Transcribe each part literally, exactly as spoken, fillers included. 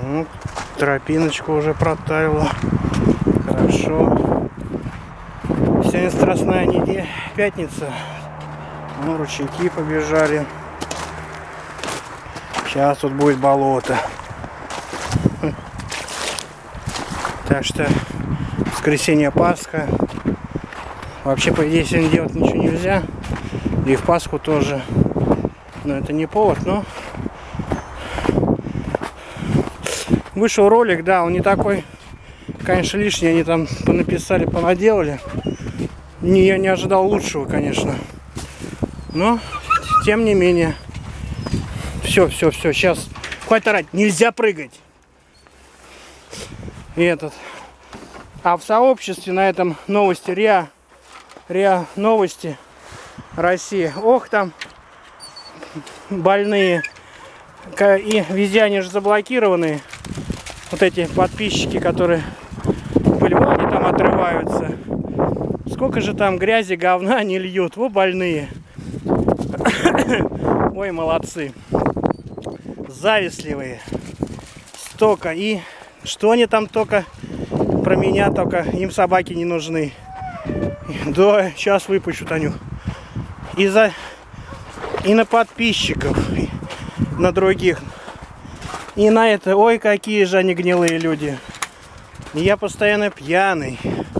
Ну, тропиночка уже протаяла. Хорошо. Сегодня страстная неделя, пятница. Ну, ручейки побежали. Сейчас тут будет болото. Так что воскресенье, Пасха. Вообще, по идее, сегодня делать ничего нельзя. И в Пасху тоже. Но это не повод, но... Вышел ролик, да, он не такой, конечно, лишний. Они там понаписали, понаделали. Не, я не ожидал лучшего, конечно. Но, тем не менее. Все, все, все, сейчас. Хватит орать, нельзя прыгать. И этот. А в сообществе на этом новости РИА, РИА Новости России. Ох, там больные. И везде они же заблокированные. Вот эти подписчики, которые были, вон они там отрываются. Сколько же там грязи, говна не льют. Во, больные. Ой, молодцы. Завистливые. Столько. И что они там только про меня, только им собаки не нужны. Да, сейчас выпущу, Таню. И, за... и на подписчиков, и на других. И на это, ой, какие же они гнилые люди. И я постоянно пьяный.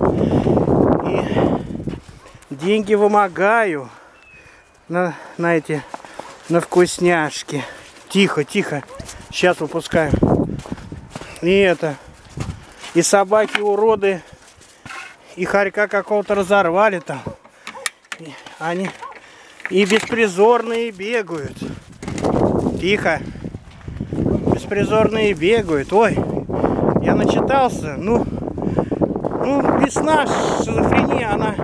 И деньги вымогаю на, на эти, на вкусняшки. Тихо, тихо. Сейчас выпускаю. И это. И собаки уроды. И хорька какого-то разорвали там. И они и беспризорные бегают. Тихо. Беспризорные бегают. Ой, я начитался. Ну, ну весна, шизофрения, она...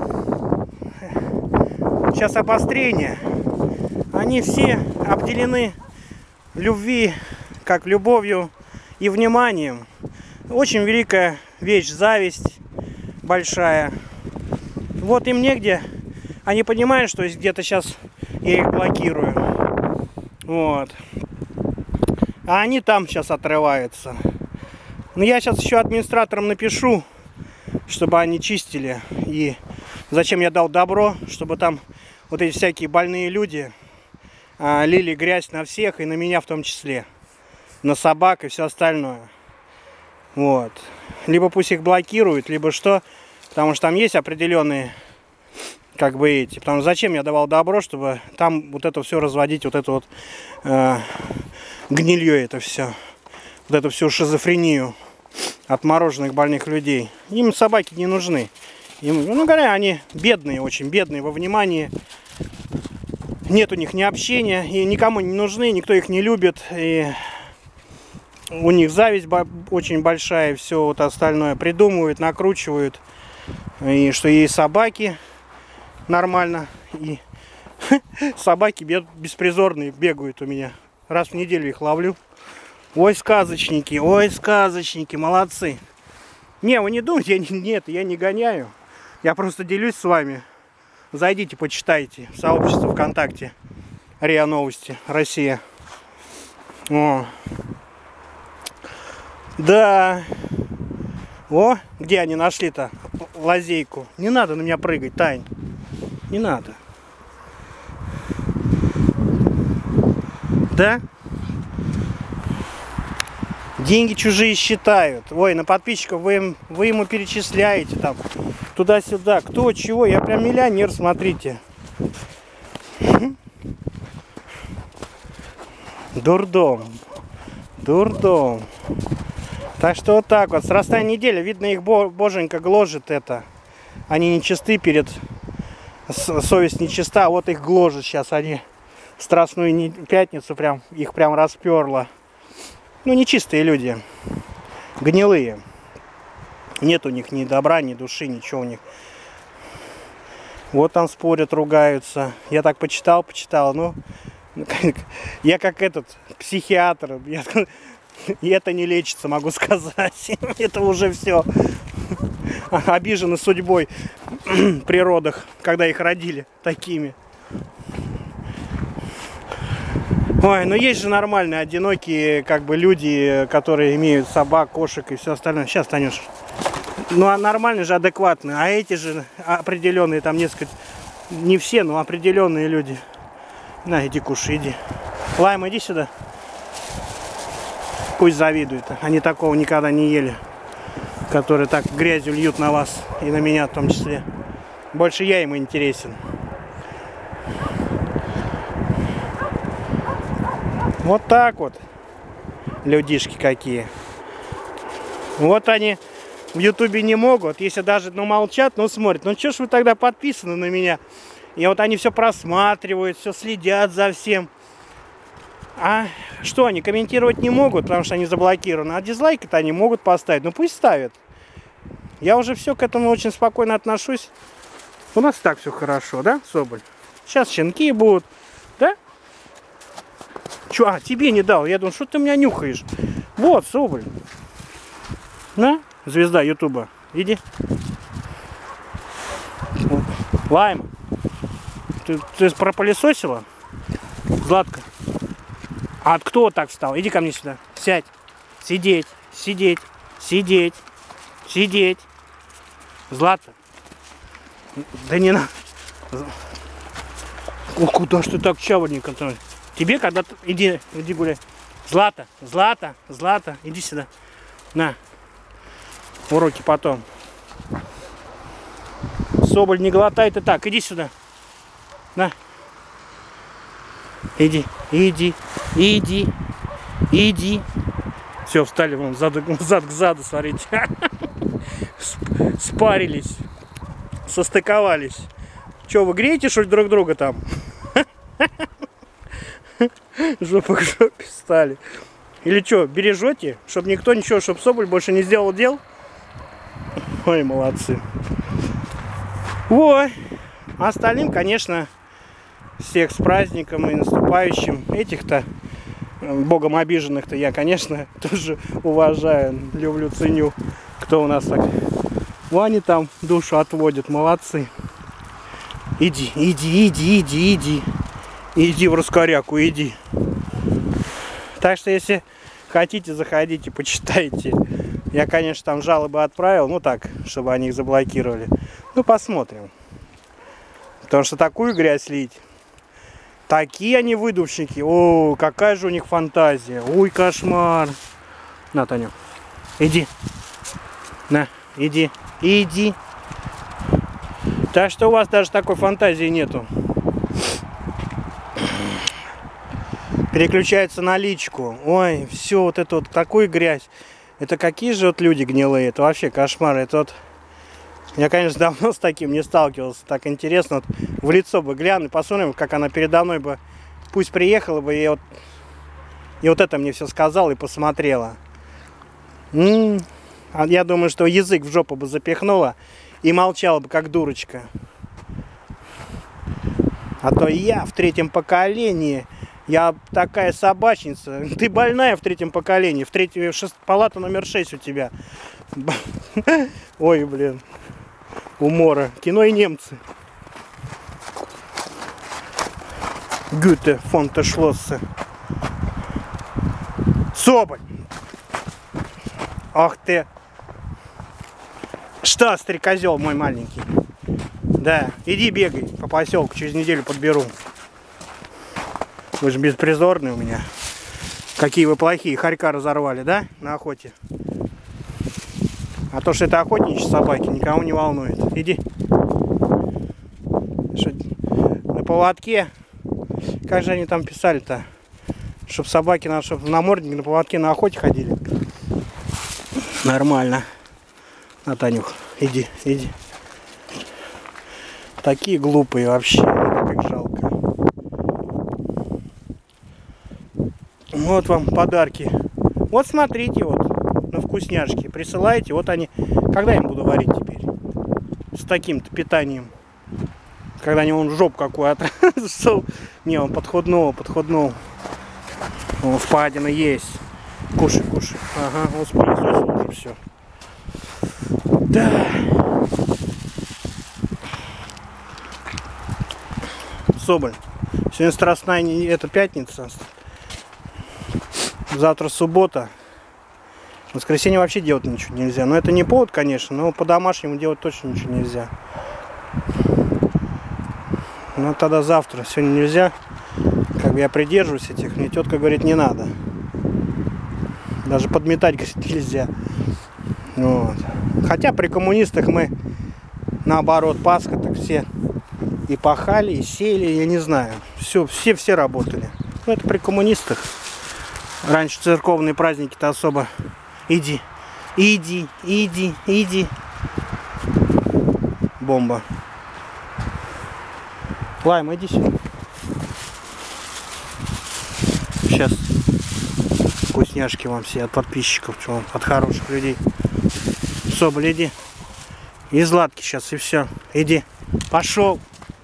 Сейчас обострение. Они все обделены любви, как любовью и вниманием. Очень великая вещь, зависть большая. Вот им негде. Они понимают, что где-то сейчас я их блокирую. Вот. А они там сейчас отрываются. Но я сейчас еще администраторам напишу, чтобы они чистили. И зачем я дал добро, чтобы там вот эти всякие больные люди а, лили грязь на всех, и на меня в том числе. На собак и все остальное. Вот. Либо пусть их блокируют, либо что. Потому что там есть определенные, как бы эти. Потому что зачем я давал добро, чтобы там вот это все разводить, вот это вот... Э, гнилье это все. Вот эту всю шизофрению отмороженных больных людей. Им собаки не нужны. Им, ну говоря, они бедные, очень бедные во внимании. Нет у них ни общения, и никому не нужны, никто их не любит. И у них зависть очень большая, и все вот остальное придумывают, накручивают. И что есть собаки нормально, и собаки беспризорные бегают у меня. Раз в неделю их ловлю. Ой, сказочники, ой, сказочники, молодцы. Не, вы не думайте, я не, нет, я не гоняю. Я просто делюсь с вами. Зайдите, почитайте в сообщество ВКонтакте. РИА Новости Россия. О. Да. О, где они нашли-то лазейку? Не надо на меня прыгать, Тань. Не надо. Да? Деньги чужие считают. Ой, на подписчиков вы, им, вы ему перечисляете там туда-сюда. Кто, чего? Я прям миллионер, смотрите. Дурдом. Дурдом. Так что вот так вот. Страстная неделя. Видно, их боженька гложет это. Они нечисты перед... Совесть нечиста, а вот их гложет сейчас. Они... Страстную пятницу прям их прям расперло. Ну, нечистые люди. Гнилые. Нет у них ни добра, ни души, ничего у них. Вот там спорят, ругаются. Я так почитал, почитал. Ну, я как этот психиатр. Я, и это не лечится, могу сказать. Это уже все. Обижены судьбой при родах, когда их родили такими. Ой, ну есть же нормальные, одинокие, как бы люди, которые имеют собак, кошек и все остальное. Сейчас, Танюш. Ну, а нормальные же, адекватные. А эти же определенные, там несколько, не все, но определенные люди. На, иди кушай, иди. Лайм, иди сюда. Пусть завидуют. Они такого никогда не ели. Которые так грязью льют на вас и на меня в том числе. Больше я им интересен. Вот так вот. Людишки какие. Вот они в Ютубе не могут. Если даже ну, молчат, но смотрят. Ну что ж вы тогда подписаны на меня? И вот они все просматривают, все следят за всем. А что, они комментировать не могут, потому что они заблокированы. А дизлайки-то они могут поставить. Ну пусть ставят. Я уже все к этому очень спокойно отношусь. У нас так все хорошо, да, Соболь? Сейчас щенки будут, да? Че, а, тебе не дал. Я думаю, что ты меня нюхаешь? Вот, Соболь. На, звезда Ютуба. Иди. Лайм. Ты, ты пропылесосила? Златка. А кто так встал? Иди ко мне сюда. Сядь. Сидеть. Сидеть. Сидеть. Сидеть. Злата. Да не на. О, куда ж ты так чаврненько? Тебе когда-то... Иди, иди гуляй. Злата, Злата, Злата, иди сюда. На. Уроки потом. Соболь, не глотай ты так. Иди сюда. На. Иди, иди, иди, иди. Все, встали вон зад, зад к заду, смотрите. Спарились. Состыковались. Че, вы греете, что ли, друг друга там? Жопа к жопе стали. Или что, бережете, чтобы никто ничего, чтобы Соболь больше не сделал дел? Ой, молодцы. Ой. А остальным, конечно, всех с праздником и наступающим. Этих-то, богом обиженных-то, я, конечно, тоже уважаю, люблю, ценю. Кто у нас так Ваня там душу отводит, молодцы. Иди, иди, иди, иди, иди. Иди в раскоряку, иди. Так что, если хотите, заходите, почитайте. Я, конечно, там жалобы отправил, ну так, чтобы они их заблокировали. Ну, посмотрим. Потому что такую грязь лить. Такие они выдувщики. О, какая же у них фантазия. Ой, кошмар. На, Таня. Иди. На, иди. Иди. Так что у вас даже такой фантазии нету. Переключается на личку. Ой, все, вот это вот такую грязь. Это какие же вот люди гнилые. Это вообще кошмар. Это вот... Я, конечно, давно с таким не сталкивался. Так интересно. Вот в лицо бы гляну, посмотрим, как она передо мной бы... Пусть приехала бы и вот... И вот это мне все сказала и посмотрела. М-м-м. Я думаю, что язык в жопу бы запихнула и молчала бы, как дурочка. А то я в третьем поколении... Я такая собачница. Ты больная в третьем поколении. В третьем, шест... палата номер шесть у тебя. Ой, блин. Умора. Кино и немцы. Гюте, фон те Шлоссе. Соболь. Ах ты. Что, стрекозел мой маленький? Да, иди бегай по поселку. Через неделю подберу. Вы же беспризорные у меня. Какие вы плохие. Хорька разорвали, да? На охоте. А то, что это охотничьи собаки, никого не волнует. Иди. Что, на поводке. Как же они там писали-то? Чтоб собаки, чтобы в наморднике на поводке на охоте ходили. Нормально. На, Танюх, иди, иди. Такие глупые вообще. Как жалко. Вот вам подарки. Вот смотрите, вот на вкусняшки. Присылайте. Вот они. Когда я им буду варить теперь? С таким-то питанием. Когда они вон жопу какую отрезал. Не, он подходнул, подходнул. Вон впадина есть. Кушай, кушай. Ага, он спылесосил уже все. Да. Соболь. Сегодня страстная, это пятница. Завтра суббота. В воскресенье вообще делать ничего нельзя. Но это не повод, конечно, но по-домашнему делать точно ничего нельзя. Ну тогда завтра. Сегодня нельзя. Как бы я придерживаюсь этих. Мне тетка говорит, не надо. Даже подметать, говорит, нельзя. Вот. Хотя при коммунистах мы наоборот, Пасха, так все и пахали, и сеяли, я не знаю. Все, все, все работали. Ну это при коммунистах. Раньше церковные праздники-то особо. Иди, иди, иди, иди. Бомба. Лайм, иди сюда. Сейчас вкусняшки вам все от подписчиков, от хороших людей. Соболь, иди. И Златки сейчас, и все. Иди. Пошел.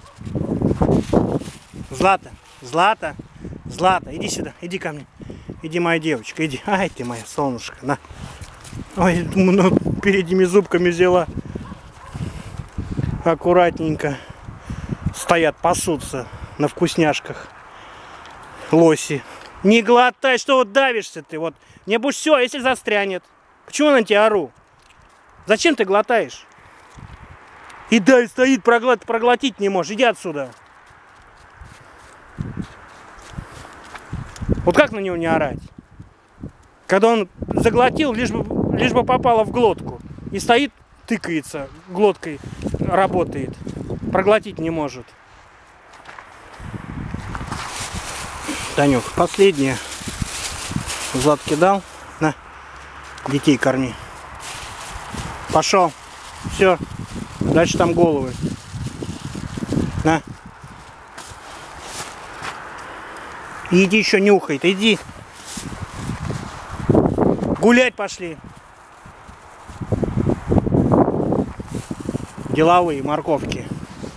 Злата, Злата, Злата, иди сюда, иди ко мне. Иди, моя девочка, иди. Ай, ты моя солнышко, на. Ой, ну, передними зубками взяла. Аккуратненько. Стоят, пасутся на вкусняшках. Лоси. Не глотай, что вот давишься ты. Вот. Не будешь все, если застрянет. Почему на тебя ору? Зачем ты глотаешь? И да, стоит, проглот, проглотить не можешь. Иди отсюда. Вот как на него не орать? Когда он заглотил, лишь бы, лишь бы попало в глотку. И стоит, тыкается, глоткой работает. Проглотить не может. Танюк, последнее. Златки дал. На, детей корми. Пошел. Все. Дальше там головы. На. Иди еще нюхает, иди. Гулять пошли. Деловые морковки.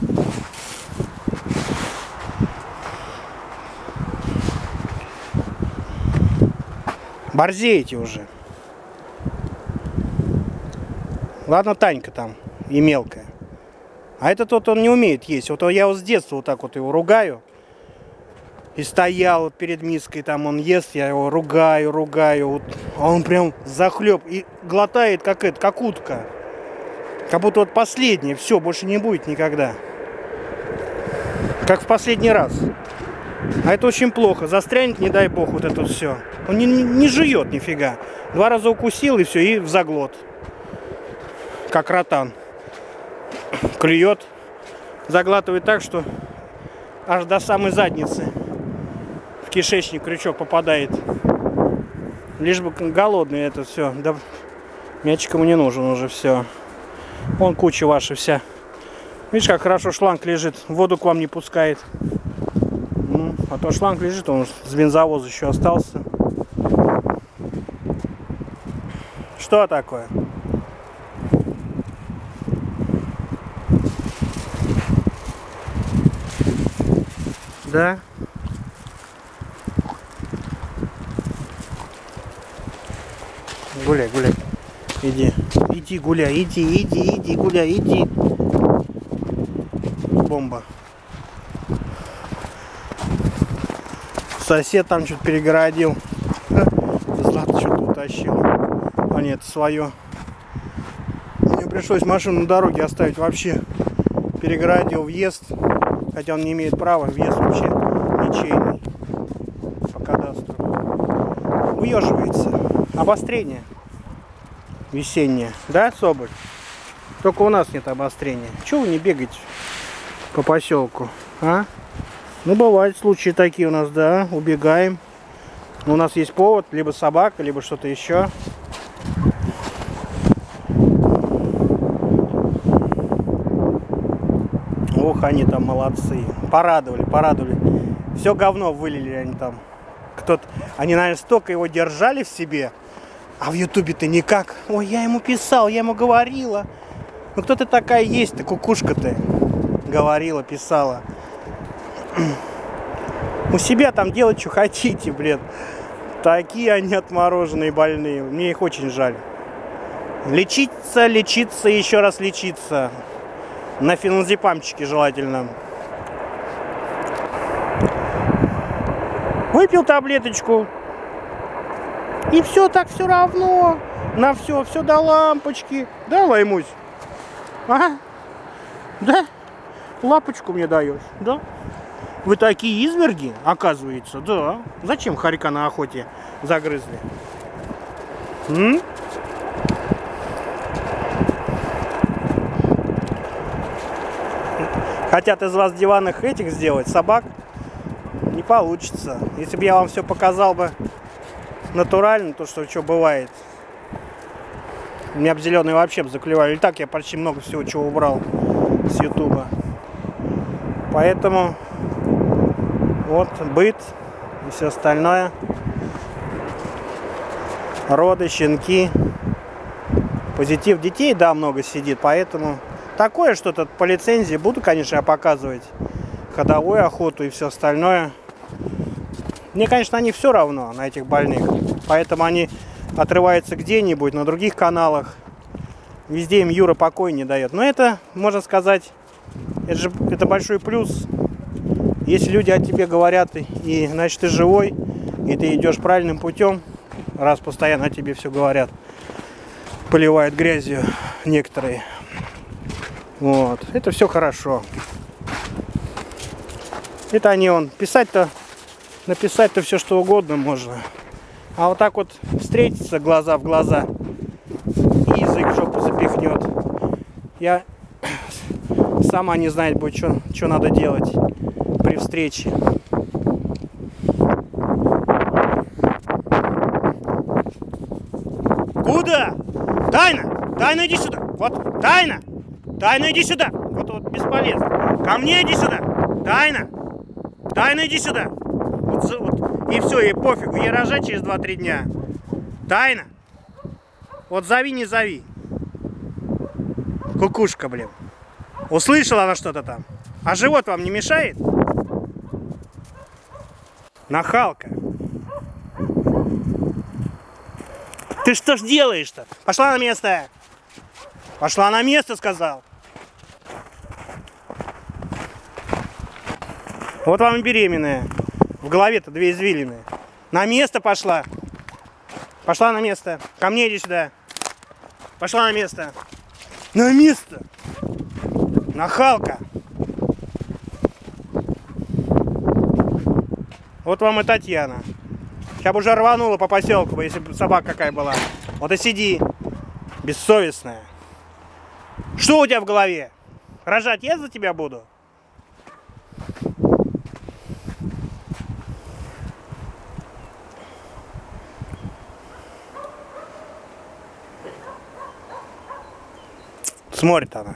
Борзеете уже. Ладно, Танька там и мелкая. А этот вот он не умеет есть. Вот я вот с детства вот так вот его ругаю. И стоял вот перед миской, там он ест, я его ругаю, ругаю. Вот, а он прям захлеб и глотает, как это, как утка. Как будто вот последнее, все, больше не будет никогда. Как в последний раз. А это очень плохо. Застрянет, не дай бог, вот это вот все. Он не, не, не жует нифига. Два раза укусил и все, и в заглот. Как ротан. Клюет. Заглатывает так, что аж до самой задницы. В кишечник крючок попадает. Лишь бы голодный это все. Да, мячик ему не нужен уже все. Вон куча ваша вся. Видишь, как хорошо шланг лежит. Воду к вам не пускает. Ну, а то шланг лежит, он с бензовоза еще остался. Что такое? Да? Гуляй, гуляй. Иди. Иди гуляй, иди, иди, иди, гуляй, иди. Бомба. Сосед там что-то перегородил. Злата что-то утащил. А нет, свое. Мне пришлось машину на дороге оставить вообще. Перегородил въезд. Хотя он не имеет права. Въезд вообще ничейный. По кадастру. Уеживается. Обострение. Весеннее. Да, Соболь? Только у нас нет обострения. Чего вы не бегаете по поселку? А? Ну, бывают случаи такие у нас, да. Убегаем. Но у нас есть повод. Либо собака, либо что-то еще. Ох, они там молодцы. Порадовали, порадовали. Все говно вылили они там. Кто-то, они, наверное, столько его держали в себе. А в ютубе-то никак. Ой, я ему писал, я ему говорила. Ну кто ты такая есть-то, кукушка-то? Говорила, писала. У себя там делать, что хотите, блин. Такие они отмороженные, больные. Мне их очень жаль. Лечиться, лечиться, еще раз лечиться. На феназепамчике желательно. Выпил таблеточку. И все так все равно. На все, все до лампочки. Да, Лаймусь? Ага. Да? Лапочку мне даешь? Да? Вы такие изверги, оказывается? Да. Зачем хорька на охоте загрызли? М? Хотят из вас диванных этих сделать, собак? Не получится. Если бы я вам все показал бы натурально, то что, что бывает. У меня бы зеленые вообще бы заклевали. И так я почти много всего чего убрал с ютуба. Поэтому вот быт и все остальное. Роды, щенки. Позитив детей, да, много сидит, поэтому такое что-то по лицензии буду, конечно, я показывать. Ходовую охоту и все остальное. Мне, конечно, они все равно на этих больных. Поэтому они отрываются где-нибудь на других каналах. Везде им Юра покой не дает. Но это, можно сказать, это же это большой плюс. Если люди о тебе говорят, и значит ты живой, и ты идешь правильным путем, раз постоянно о тебе все говорят, поливают грязью некоторые. Вот. Это все хорошо. Это они он. Писать-то, написать-то все что угодно можно. А вот так вот встретиться глаза в глаза, и язык в жопу запихнет. Я сама не знает будет, что, что надо делать при встрече. Куда? Тайна! Тайна, иди сюда! Вот, Тайна! Тайна, иди сюда! Вот, вот, бесполезно. Ко мне иди сюда! Тайна! Тайна, иди сюда! Вот, вот, и все, и пофигу, ей рожать через два-три дня. Тайна! Вот зови, не зови. Кукушка, блин. Услышала она что-то там. А живот вам не мешает? Нахалка. Ты что ж делаешь-то? Пошла на место. Пошла на место, сказал. Вот вам и беременная. В голове-то две извилины. На место пошла. Пошла на место. Ко мне иди сюда. Пошла на место. На место. Нахалка. Вот вам и Татьяна. Сейчас бы уже рванула по поселку, если бы собака какая была. Вот и сиди. Бессовестная. Что у тебя в голове? Рожать я за тебя буду? Смотрит она.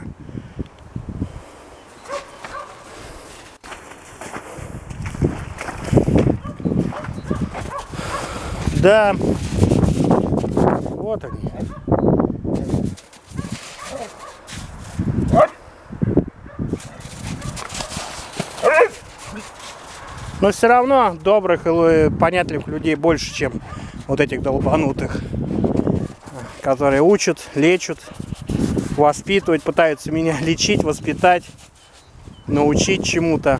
Да. Вот они. Но все равно добрых и понятливых людей больше, чем вот этих долбанутых, которые учат, лечат, воспитывают, пытаются меня лечить, воспитать, научить чему-то.